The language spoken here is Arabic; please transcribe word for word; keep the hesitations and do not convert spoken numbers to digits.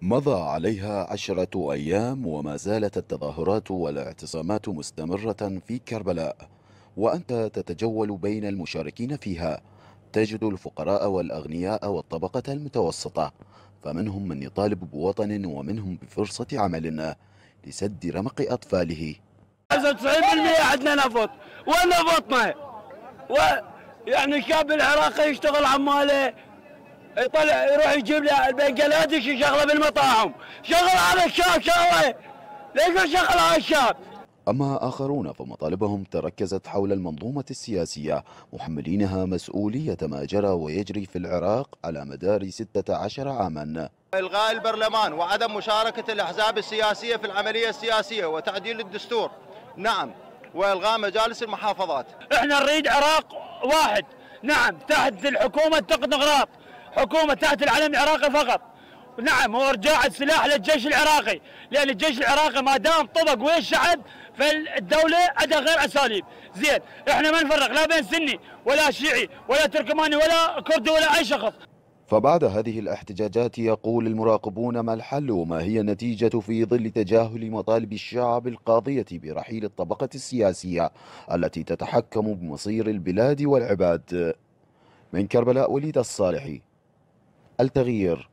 مضى عليها عشرة أيام وما زالت التظاهرات والاعتصامات مستمرة في كربلاء، وأنت تتجول بين المشاركين فيها تجد الفقراء والأغنياء والطبقة المتوسطة، فمنهم من يطالب بوطن ومنهم بفرصة عمل لسد رمق أطفاله. خمسة وتسعين بالمئة عندنا نفط، وين نفطنا؟ ويعني الشاب العراقي يشتغل عماله، يطلع يروح يجيب له البنجلاديش يشغله بالمطاعم، شغل على الشاب شغله، ليش شغل على الشاب؟ أما آخرون فمطالبهم تركزت حول المنظومة السياسية، محملينها مسؤولية ما جرى ويجري في العراق على مدار ستة عشر عاما. إلغاء البرلمان وعدم مشاركة الأحزاب السياسية في العملية السياسية وتعديل الدستور، نعم، وإلغاء مجالس المحافظات. احنا نريد عراق واحد، نعم، تحت الحكومة التكنوقراط، حكومة تحت العلم العراقي فقط، نعم، وارجاع السلاح للجيش العراقي، لأن الجيش العراقي ما دام طبق ويا الشعب فالدولة عندها غير أساليب، زين، احنا ما نفرق لا بين سني ولا شيعي ولا تركماني ولا كردي ولا أي شخص. فبعد هذه الاحتجاجات يقول المراقبون ما الحل وما هي النتيجة في ظل تجاهل مطالب الشعب القاضية برحيل الطبقة السياسية التي تتحكم بمصير البلاد والعباد. من كربلاء، وليد الصالحي، التغيير.